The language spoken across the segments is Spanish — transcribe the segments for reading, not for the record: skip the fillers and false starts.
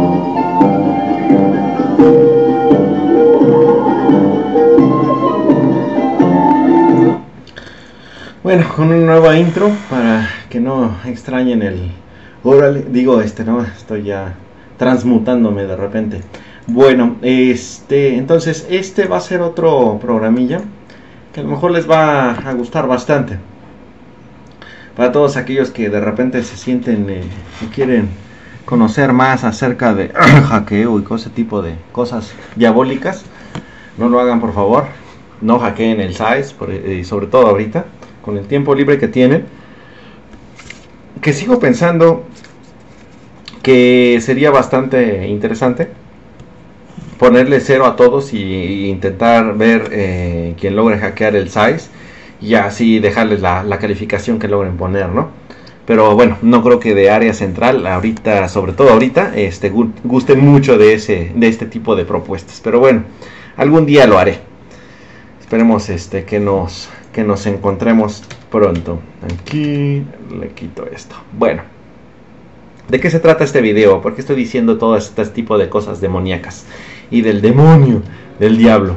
Bueno, con una nueva intro para que no extrañen el... Órale, digo, no, estoy ya transmutándome de repente. Bueno, entonces este va a ser otro programilla que a lo mejor les va a gustar bastante. Para todos aquellos que de repente se sienten y quieren conocer más acerca de hackeo y ese tipo de cosas diabólicas, no lo hagan por favor. No hackeen el SAIS, y sobre todo ahorita, con el tiempo libre que tienen. Que sigo pensando que sería bastante interesante ponerle 0 a todos y intentar ver quién logre hackear el SAIS y así dejarles la calificación que logren poner, ¿no? Pero bueno, no creo que de área central ahorita, sobre todo ahorita, gusten mucho de este tipo de propuestas. Pero bueno, algún día lo haré. Esperemos que nos encontremos pronto. Aquí le quito esto. Bueno, ¿de qué se trata este video? ¿Por qué estoy diciendo todo este tipo de cosas demoníacas? Y del demonio, del diablo.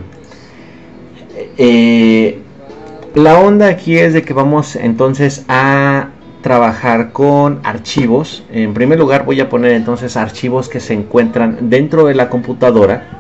La onda aquí es de que vamos entonces a trabajar con archivos. En primer lugar voy a poner entonces archivos que se encuentran dentro de la computadora.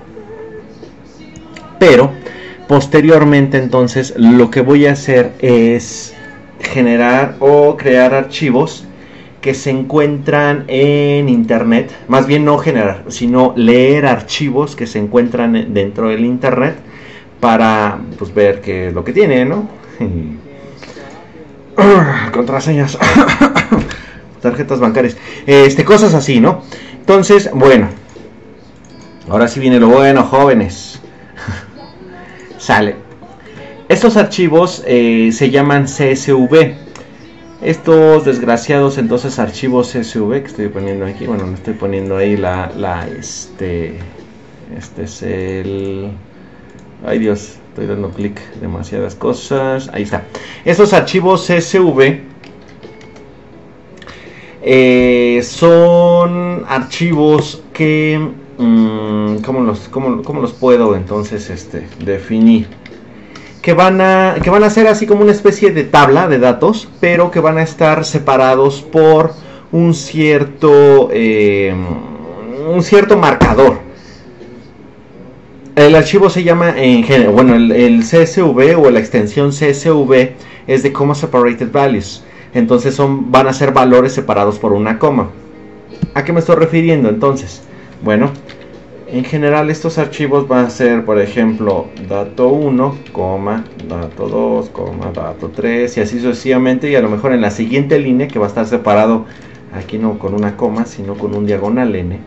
Pero posteriormente entonces lo que voy a hacer es generar o crear archivos que se encuentran en internet, más bien no generar, sino leer archivos que se encuentran dentro del internet para pues ver qué es lo que tiene, ¿no? Contraseñas, tarjetas bancarias, cosas así, ¿no? Entonces, bueno, ahora sí viene lo bueno, jóvenes. Sale. Estos archivos se llaman CSV. Estos desgraciados entonces archivos CSV que estoy poniendo aquí, bueno, no estoy poniendo ahí este es el... Ay Dios, estoy dando clic, demasiadas cosas, ahí está. Estos archivos CSV son archivos que... ¿cómo los puedo entonces definir? Que van a ser así como una especie de tabla de datos, pero que van a estar separados por un cierto marcador. El archivo se llama, bueno, el CSV o la extensión CSV es de Comma Separated Values. Entonces van a ser valores separados por una coma. ¿A qué me estoy refiriendo entonces? Bueno, en general estos archivos van a ser, por ejemplo, dato 1, dato 2, dato 3 y así sucesivamente, y a lo mejor en la siguiente línea que va a estar separado aquí no con una coma sino con un diagonal n,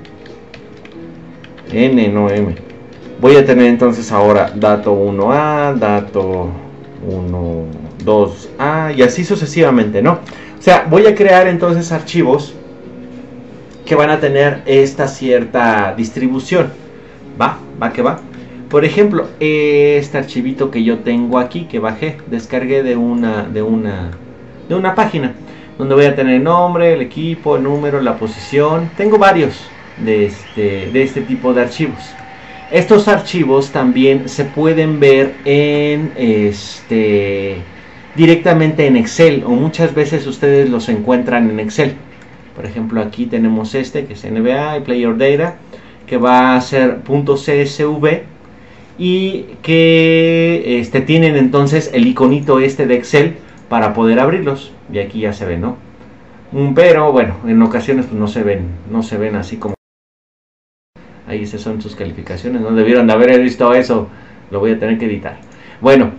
no m. Voy a tener entonces ahora dato 1a, dato 1, 2a y así sucesivamente, ¿no? O sea, voy a crear entonces archivos que van a tener esta cierta distribución. Va que va. Por ejemplo, este archivito que yo tengo aquí, que bajé, descargué de una página, donde voy a tener el nombre, el equipo, el número, la posición. Tengo varios de este tipo de archivos. Estos archivos también se pueden ver en directamente en Excel, o muchas veces ustedes los encuentran en Excel. Por ejemplo, aquí tenemos que es NBA y Player Data, que va a ser .csv y que tienen entonces el iconito de Excel para poder abrirlos. Y aquí ya se ven, ¿no? Pero bueno, en ocasiones pues no se ven así como. Ahí esas son sus calificaciones, no debieron de haber visto eso, lo voy a tener que editar. Bueno,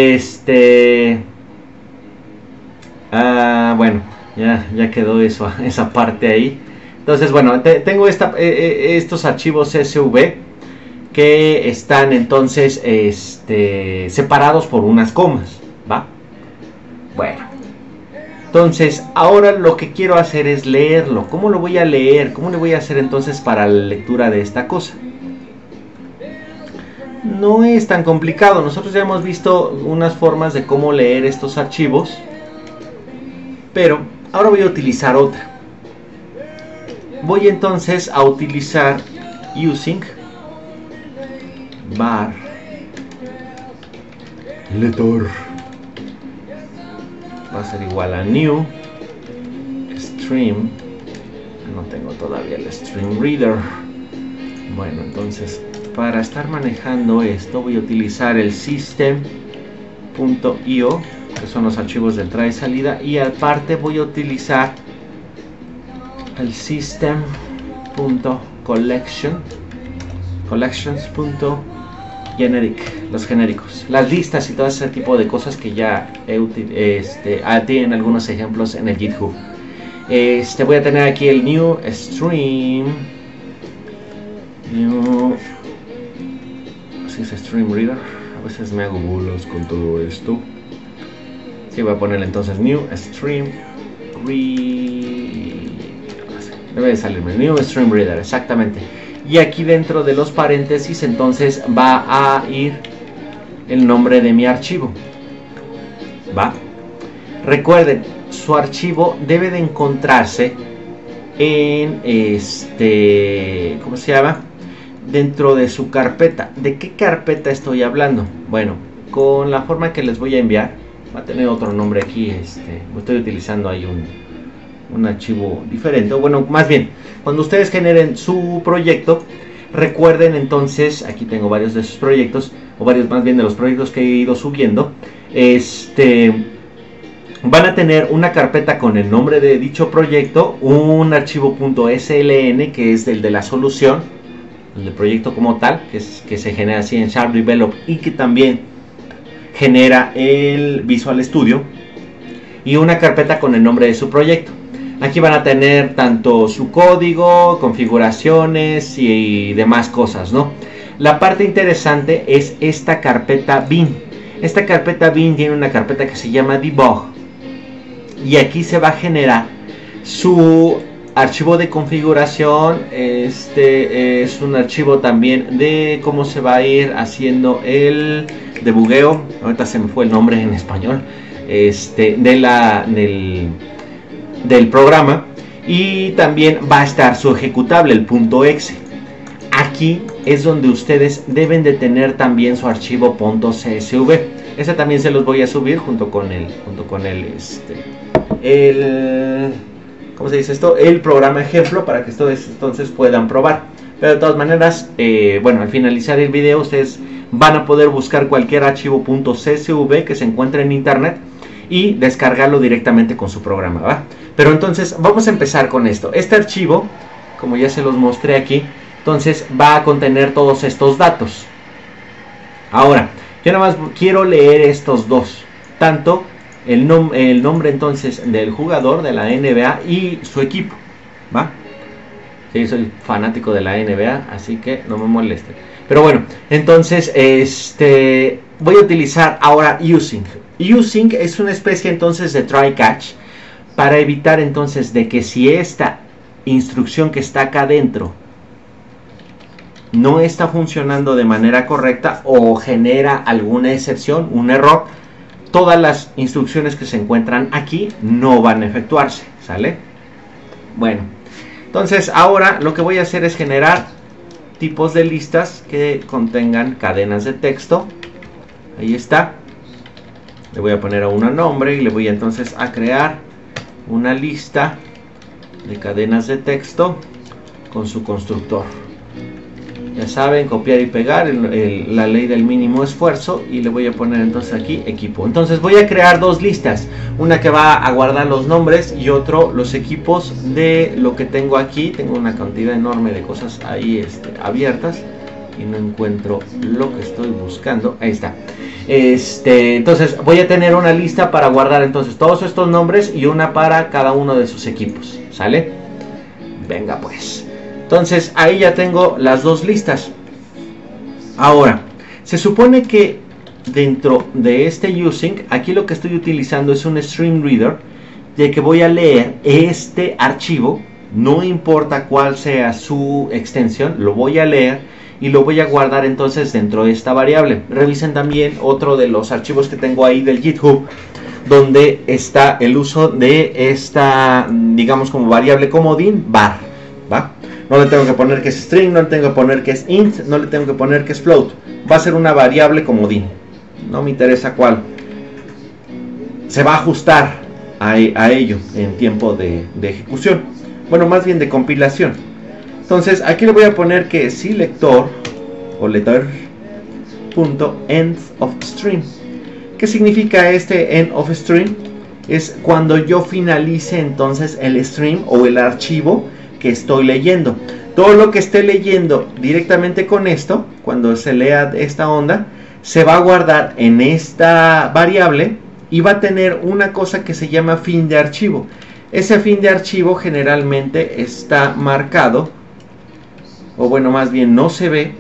bueno, ya quedó eso, esa parte ahí. Entonces, bueno, tengo estos archivos CSV que están entonces separados por unas comas, ¿va? Bueno, entonces ahora lo que quiero hacer es leerlo. ¿Cómo lo voy a leer? ¿Cómo le voy a hacer entonces para la lectura de esta cosa? No es tan complicado. Nosotros ya hemos visto unas formas de cómo leer estos archivos, pero ahora voy a utilizar otra. voy entonces a utilizar using var letter, va a ser igual a new stream. No tengo todavía el stream reader. Bueno, entonces para estar manejando esto voy a utilizar el system.io, que son los archivos de entrada y salida, y aparte voy a utilizar el collections.generic, los genéricos, las listas y todo ese tipo de cosas que ya tienen algunos ejemplos en el GitHub. Voy a tener aquí el new stream, así es, stream reader. A veces me hago bulos con todo esto. Sí, voy a poner entonces new stream debe de salirme new stream reader, exactamente. Y aquí dentro de los paréntesis entonces va a ir el nombre de mi archivo. Va. Recuerden, su archivo debe de encontrarse en ¿cómo se llama? Dentro de su carpeta. ¿De qué carpeta estoy hablando? Bueno, con la forma que les voy a enviar, va a tener otro nombre aquí. Estoy utilizando ahí un archivo diferente. Bueno, más bien, cuando ustedes generen su proyecto, recuerden entonces, aquí tengo varios de sus proyectos, o varios más bien de los proyectos que he ido subiendo. Van a tener una carpeta con el nombre de dicho proyecto, un archivo .sln que es el de la solución, el del proyecto como tal, que se genera así en Sharp Develop y que también genera el Visual Studio, y una carpeta con el nombre de su proyecto. Aquí van a tener tanto su código, configuraciones y demás cosas, ¿no? La parte interesante es esta carpeta bin. Esta carpeta bin tiene una carpeta que se llama debug. Y aquí se va a generar su archivo de configuración. Es un archivo también de cómo se va a ir haciendo el debugueo. Ahorita se me fue el nombre en español. Del programa. Y también va a estar su ejecutable, el .exe. Aquí es donde ustedes deben de tener también su archivo .csv. Ese también se los voy a subir junto con ¿cómo se dice esto? El programa ejemplo, para que ustedes entonces puedan probar. Pero de todas maneras, bueno, al finalizar el video ustedes van a poder buscar cualquier archivo .csv que se encuentre en internet y descargarlo directamente con su programa, ¿va? Pero entonces vamos a empezar con esto. Este archivo, como ya se los mostré aquí, entonces va a contener todos estos datos. Ahora, yo nada más quiero leer estos dos, tanto el nombre entonces del jugador de la NBA y su equipo, ¿va? Sí, soy fanático de la NBA, así que no me moleste. Pero bueno, entonces voy a utilizar ahora using. Using es una especie entonces de try catch para evitar entonces de que si esta instrucción que está acá adentro no está funcionando de manera correcta o genera alguna excepción, un error, todas las instrucciones que se encuentran aquí no van a efectuarse, ¿sale? Bueno, entonces ahora lo que voy a hacer es generar tipos de listas que contengan cadenas de texto. Ahí está. Le voy a poner a una nombre y le voy entonces a crear una lista de cadenas de texto con su constructor. Ya saben, copiar y pegar, la ley del mínimo esfuerzo, y le voy a poner entonces aquí equipo. Entonces voy a crear dos listas, una que va a guardar los nombres y otro los equipos de lo que tengo aquí. Tengo una cantidad enorme de cosas ahí abiertas y no encuentro lo que estoy buscando. Ahí está. Entonces voy a tener una lista para guardar entonces todos estos nombres y una para cada uno de sus equipos, ¿sale? Venga pues. Entonces ahí ya tengo las dos listas. Ahora, se supone que dentro de este using, aquí lo que estoy utilizando es un stream reader, de que voy a leer este archivo, no importa cuál sea su extensión, lo voy a leer y lo voy a guardar entonces dentro de esta variable. Revisen también otro de los archivos que tengo ahí del GitHub, donde está el uso de esta, digamos como variable comodín, var. ¿Va? No le tengo que poner que es string, no le tengo que poner que es int, no le tengo que poner que es float. Va a ser una variable comodín. No me interesa cuál. Se va a ajustar a ello en tiempo de ejecución. Bueno, más bien de compilación. Entonces aquí le voy a poner que selector o letter.end of string. ¿Qué significa este end of string? Es cuando yo finalice entonces el string o el archivo que estoy leyendo. Todo lo que esté leyendo directamente con esto, cuando se lea esta onda, se va a guardar en esta variable y va a tener una cosa que se llama fin de archivo. Ese fin de archivo generalmente está marcado, o bueno, más bien no se ve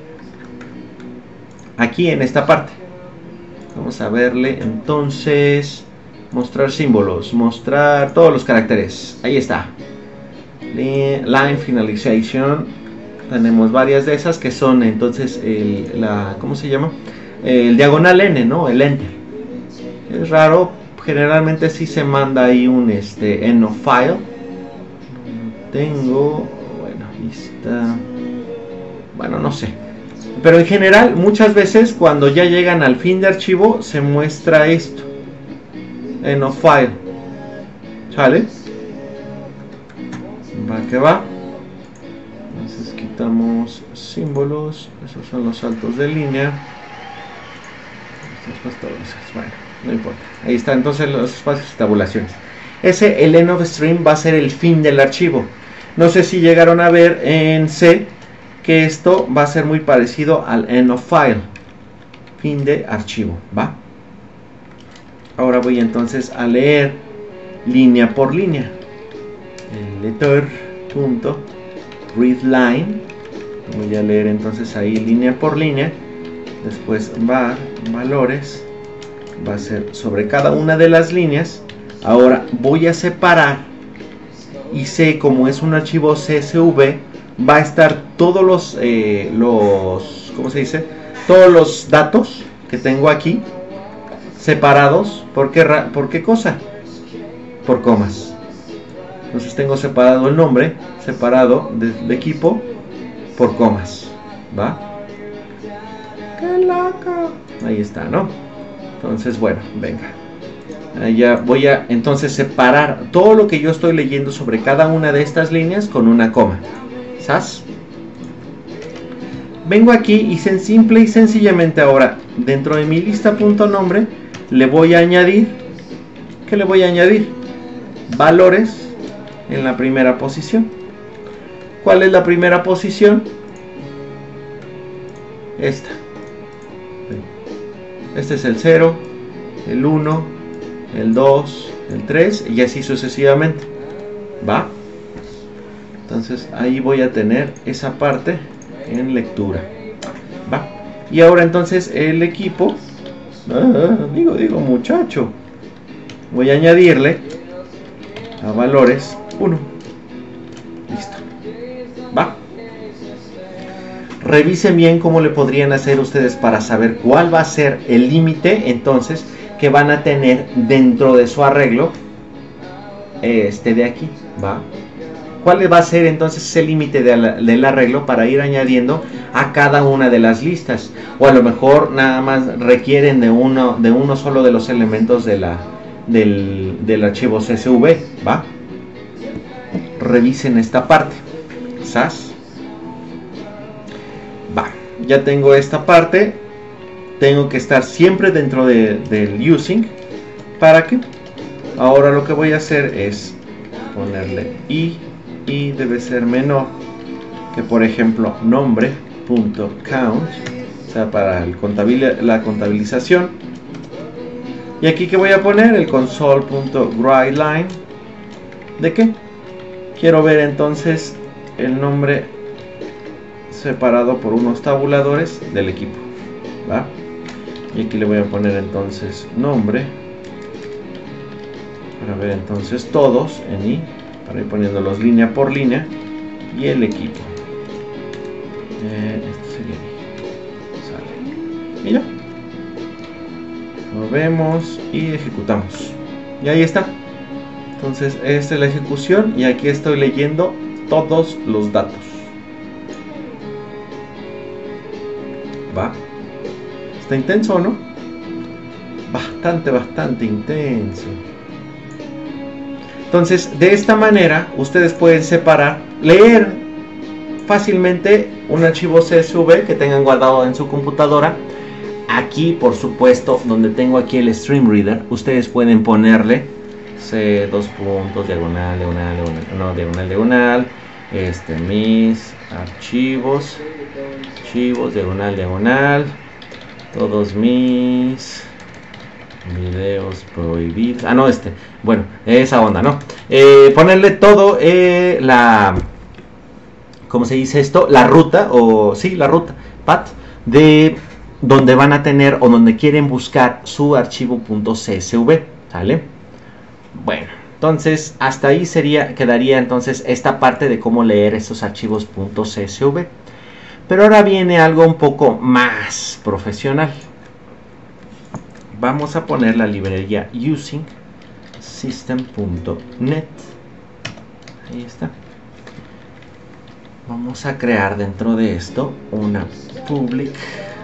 aquí en esta parte. Vamos a verle entonces, mostrar símbolos, mostrar todos los caracteres. Ahí está. Line finalization. Tenemos varias de esas que son entonces ¿cómo se llama? El diagonal N, ¿no? El enter. Es raro, generalmente sí se manda ahí un end of file. Tengo, bueno, ahí está. Bueno, no sé. Pero en general, muchas veces cuando ya llegan al fin de archivo se muestra esto. End of file. ¿Sale? Va que va. Entonces quitamos símbolos. Esos son los saltos de línea. Bueno, no importa. Ahí está entonces los espacios y tabulaciones. El end of string va a ser el fin del archivo. No sé si llegaron a ver en C que esto va a ser muy parecido al end of file. Fin de archivo. ¿Va? Ahora voy entonces a leer línea por línea. Letter.readline. Voy a leer entonces ahí línea por línea. Después valores. Va a ser sobre cada una de las líneas. Ahora voy a separar. Y sé, como es un archivo CSV, va a estar todos los ¿cómo se dice? Todos los datos que tengo aquí separados. ¿Por qué cosa? Por comas. Entonces tengo separado el nombre, separado de equipo por comas. ¿Va? ¡Qué loco! Ahí está, ¿no? Entonces, bueno, venga. Ya voy a entonces separar todo lo que yo estoy leyendo sobre cada una de estas líneas con una coma. ¿Sas? Vengo aquí y simple y sencillamente ahora, dentro de mi lista.nombre, le voy a añadir, ¿qué le voy a añadir? Valores en la primera posición. ¿Cuál es la primera posición? Esta. Este es el 0, el 1, el 2, el 3 y así sucesivamente. ¿Va? Entonces ahí voy a tener esa parte en lectura. ¿Va? Y ahora entonces el equipo, digo muchacho, voy a añadirle a valores 1. Listo. ¿Va? Revisen bien cómo le podrían hacer ustedes para saber cuál va a ser el límite entonces que van a tener dentro de su arreglo de aquí. ¿Va? ¿Cuál va a ser entonces ese límite del arreglo para ir añadiendo a cada una de las listas? O a lo mejor nada más requieren de uno solo de los elementos del archivo CSV. ¿Va? Revisen esta parte. ¿Sas? Va. Ya tengo esta parte. Tengo que estar siempre dentro del using. ¿Para qué? Ahora lo que voy a hacer es ponerle y debe ser menor que, por ejemplo, nombre.count, o sea, para la contabilización. Y aquí que voy a poner el console.writeLine. ¿De qué? Quiero ver entonces el nombre separado por unos tabuladores del equipo. ¿Va? Y aquí le voy a poner entonces nombre para ver entonces todos en i, para ir poniéndolos línea por línea, y el equipo. Este sería i. Sale. Y ya. Lo vemos y ejecutamos. Y ahí está. Entonces esta es la ejecución y aquí estoy leyendo todos los datos. ¿va? Está intenso, ¿no? Bastante intenso. Entonces, de esta manera, ustedes pueden separar, leer fácilmente un archivo CSV que tengan guardado en su computadora. Aquí, por supuesto, donde tengo aquí el Stream Reader, ustedes pueden ponerle C, dos puntos, diagonal, diagonal, mis archivos, diagonal, todos mis videos prohibidos. Ah, no, bueno, esa onda, ¿no? Ponerle todo ¿cómo se dice esto? La ruta, la ruta, path, de donde van a tener o donde quieren buscar su archivo .csv, ¿sale? Bueno, entonces hasta ahí quedaría entonces esta parte de cómo leer estos archivos .csv. Pero ahora viene algo un poco más profesional. Vamos a poner la librería using system.net. Ahí está. Vamos a crear dentro de esto una public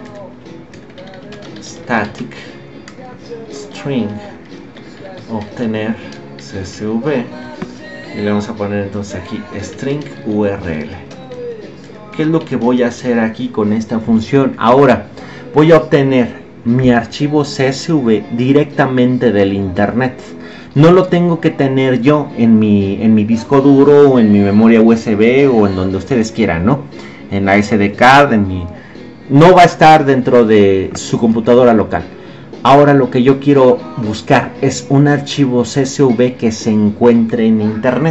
static string obtener CSV y le vamos a poner entonces aquí string URL. ¿Qué es lo que voy a hacer aquí con esta función? Ahora voy a obtener mi archivo CSV directamente del internet. No lo tengo que tener yo en mi disco duro o en mi memoria USB o en donde ustedes quieran, ¿no? En la SD card, no va a estar dentro de su computadora local. Ahora lo que yo quiero buscar es un archivo CSV que se encuentre en internet.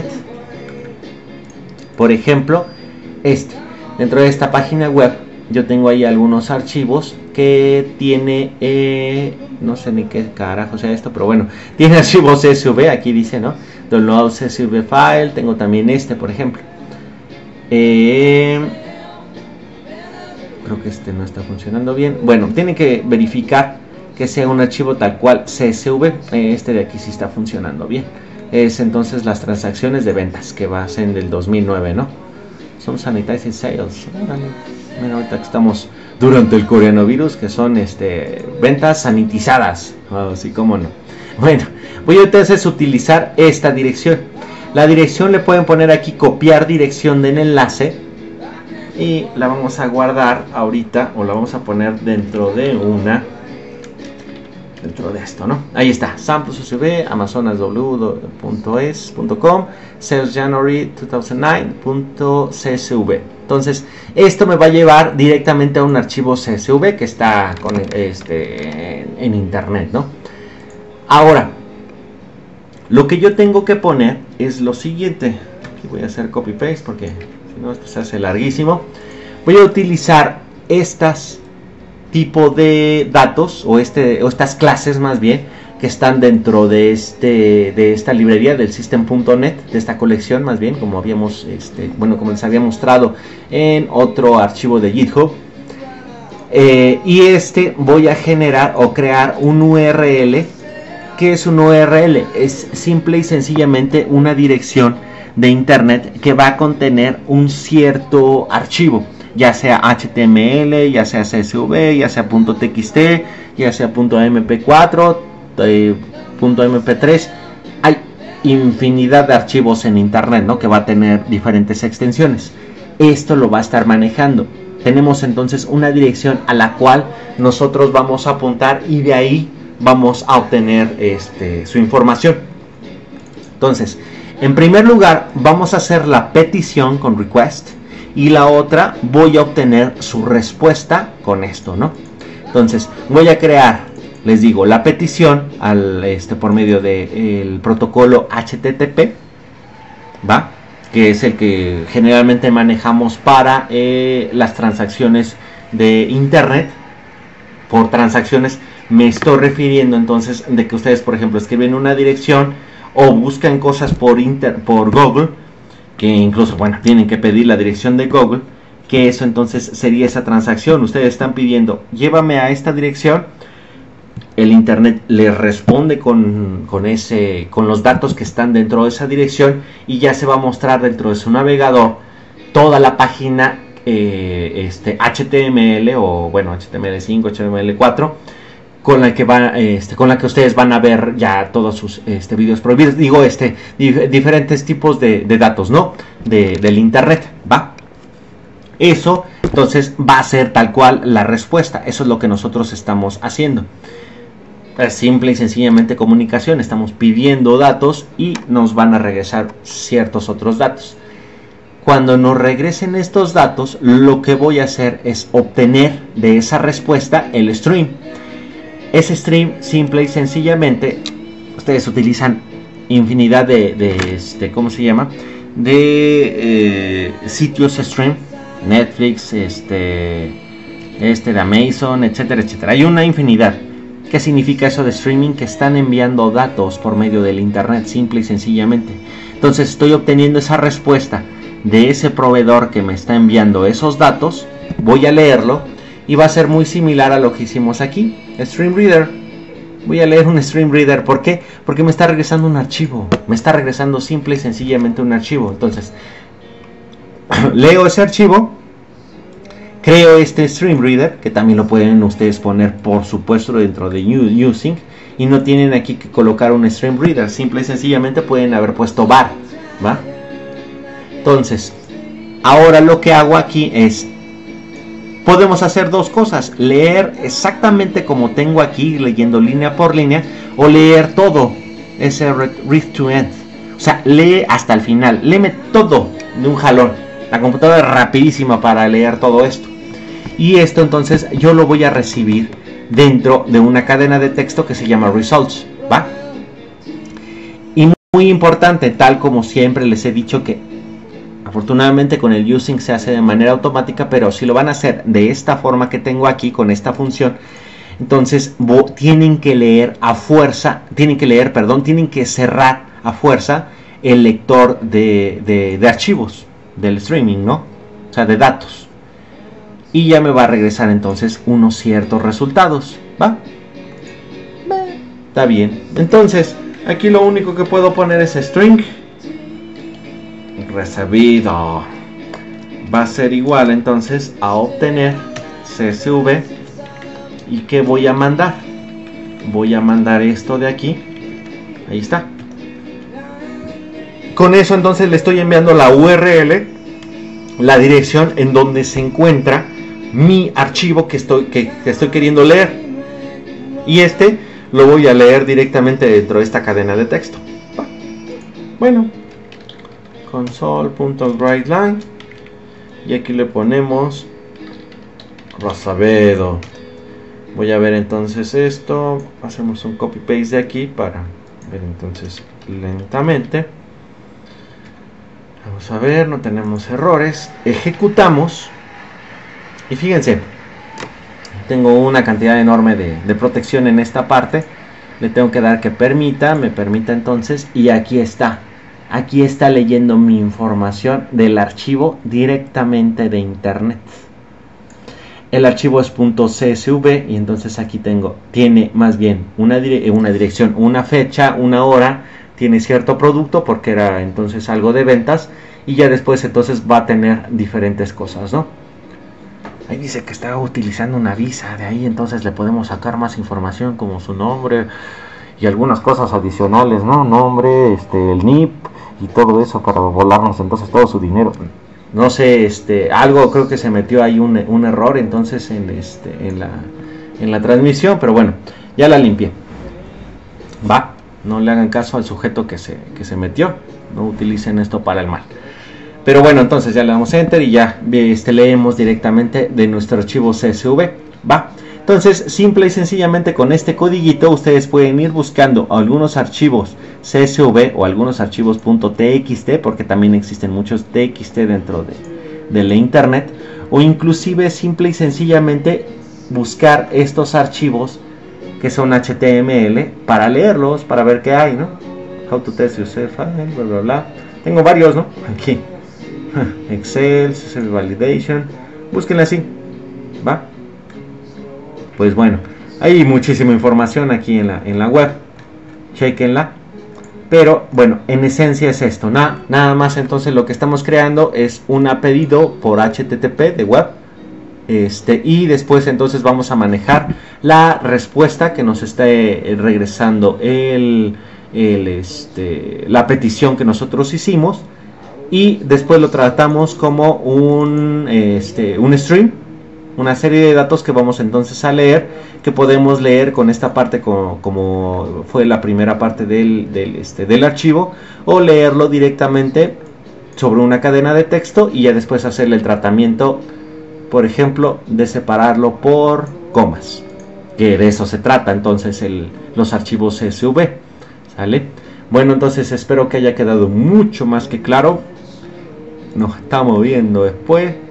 Por ejemplo, dentro de esta página web yo tengo ahí algunos archivos que tiene, no sé ni qué carajo sea esto, pero bueno, tiene archivos CSV, aquí dice, ¿no? Download CSV file, tengo también por ejemplo. Creo que no está funcionando bien. Bueno, tienen que verificar que sea un archivo tal cual CSV. De aquí sí está funcionando bien. Es entonces las transacciones de ventas que va a ser del 2009, ¿no? Son sanitizing sales. Mira, ahorita que estamos durante el coronavirus, que son ventas sanitizadas, así como no. Bueno, voy a entonces utilizar esta dirección. La dirección le pueden poner aquí copiar dirección del enlace y la vamos a guardar ahorita, o la vamos a poner dentro de esto, ¿no? Ahí está, samples.csv, amazonasw.es.com, salesjanuary2009.csv. Entonces, esto me va a llevar directamente a un archivo CSV que está en internet, ¿no? Ahora, lo que yo tengo que poner es lo siguiente. Aquí voy a hacer copy paste porque si no esto se hace larguísimo. Voy a utilizar estas tipo de datos o estas clases más bien que están dentro de esta librería del system.net, de esta colección más bien, como habíamos como les había mostrado en otro archivo de GitHub. Y voy a generar o crear un URL. ¿Qué es un URL? Es simple y sencillamente una dirección de internet que va a contener un cierto archivo, ya sea HTML, ya sea CSV, ya sea .txt, ya sea .mp4, .mp3. Hay infinidad de archivos en internet, ¿no? Que va a tener diferentes extensiones. Esto lo va a estar manejando. Tenemos entonces una dirección a la cual nosotros vamos a apuntar y de ahí vamos a obtener su información. Entonces, en primer lugar vamos a hacer la petición con request y la otra voy a obtener su respuesta con esto, ¿no? Entonces voy a crear, les digo, la petición por medio del protocolo HTTP, ¿va? Que es el que generalmente manejamos para las transacciones de internet. Por transacciones me estoy refiriendo entonces de que ustedes, por ejemplo, escriben una dirección o buscan cosas por Google, que incluso, bueno, tienen que pedir la dirección de Google, que eso entonces sería esa transacción. Ustedes están pidiendo, llévame a esta dirección, el internet les responde con los datos que están dentro de esa dirección y ya se va a mostrar dentro de su navegador toda la página HTML o bueno, HTML5, HTML4 con la que con la que ustedes van a ver ya todos sus videos prohibidos, digo, diferentes tipos de datos, ¿no? Del internet, ¿va? Eso, entonces, va a ser tal cual la respuesta. Eso es lo que nosotros estamos haciendo. Es simple y sencillamente comunicación. Estamos pidiendo datos y nos van a regresar ciertos otros datos. Cuando nos regresen estos datos, lo que voy a hacer es obtener de esa respuesta el stream. Ese stream, simple y sencillamente, ustedes utilizan infinidad ¿cómo se llama? De sitios stream, Netflix, de Amazon, etcétera, etcétera. Hay una infinidad. ¿Qué significa eso de streaming? Que están enviando datos por medio del internet, simple y sencillamente. Entonces estoy obteniendo esa respuesta de ese proveedor que me está enviando esos datos. Voy a leerlo y va a ser muy similar a lo que hicimos aquí. Stream Reader. Voy a leer un Stream Reader. ¿Por qué? Porque me está regresando un archivo. Me está regresando simple y sencillamente un archivo. Entonces, leo ese archivo. Creo este Stream Reader, que también lo pueden ustedes poner, por supuesto, dentro de Using. Y no tienen aquí que colocar un Stream Reader. Simple y sencillamente pueden haber puesto var, ¿va? Entonces, ahora lo que hago aquí es, podemos hacer dos cosas: leer exactamente como tengo aquí, leyendo línea por línea, o leer todo, ese read to end. O sea, lee hasta el final, léeme todo de un jalón. La computadora es rapidísima para leer todo esto. Y esto entonces yo lo voy a recibir dentro de una cadena de texto que se llama results, ¿va? Y muy importante, tal como siempre les he dicho, que afortunadamente con el using se hace de manera automática, pero si lo van a hacer de esta forma que tengo aquí, con esta función, entonces tienen que leer a fuerza, tienen que cerrar a fuerza el lector de archivos del streaming, ¿no? O sea, de datos. Y ya me va a regresar entonces unos ciertos resultados, ¿va? Está bien. Entonces, aquí lo único que puedo poner es string recibido. Va a ser igual entonces a obtener CSV. ¿Y qué voy a mandar? Voy a mandar esto de aquí. Ahí está. Con eso entonces le estoy enviando la URL, la dirección en donde se encuentra mi archivo que estoy queriendo leer. Y lo voy a leer directamente dentro de esta cadena de texto. Bueno, console.writeline, y aquí le ponemos Rosavedo. Voy a ver entonces esto. Hacemos un copy paste de aquí para ver entonces lentamente. Vamos a ver, no tenemos errores. Ejecutamos. Y fíjense, tengo una cantidad enorme de protección en esta parte. Le tengo que dar que me permita entonces. Y aquí está. Aquí está leyendo mi información del archivo directamente de internet. El archivo es .csv y entonces aquí tiene más bien una dirección, una fecha, una hora, tiene cierto producto porque era entonces algo de ventas, y ya después entonces va a tener diferentes cosas, ¿no? Ahí dice que está utilizando una visa, de ahí entonces le podemos sacar más información como su nombre y algunas cosas adicionales, ¿no? Nombre, el NIP y todo eso para volarnos entonces todo su dinero. No sé, algo creo que se metió ahí un error entonces en la transmisión, pero bueno, ya la limpié. Va, no le hagan caso al sujeto que se metió, no utilicen esto para el mal. Pero bueno, entonces ya le damos enter y ya leemos directamente de nuestro archivo CSV. Va. Entonces, simple y sencillamente con este codiguito ustedes pueden ir buscando algunos archivos CSV o algunos archivos .txt, porque también existen muchos txt dentro de la internet, o inclusive simple y sencillamente buscar estos archivos que son HTML para leerlos, para ver qué hay, ¿no? How to test your file, bla bla bla. Tengo varios, ¿no? Aquí. Excel, CSV validation. Búsquenla así. ¿Va? Pues bueno, hay muchísima información aquí en la web. Chequenla. Pero bueno, en esencia es esto, nada más. Entonces lo que estamos creando es un pedido por HTTP de web, y después entonces vamos a manejar la respuesta que nos esté regresando la petición que nosotros hicimos, y después lo tratamos como un stream, una serie de datos que vamos entonces a leer, que podemos leer con esta parte como fue la primera parte del archivo, o leerlo directamente sobre una cadena de texto y ya después hacerle el tratamiento, por ejemplo, de separarlo por comas, que de eso se trata entonces los archivos CSV, ¿sale? Bueno, entonces espero que haya quedado mucho más que claro. Nos estamos viendo después.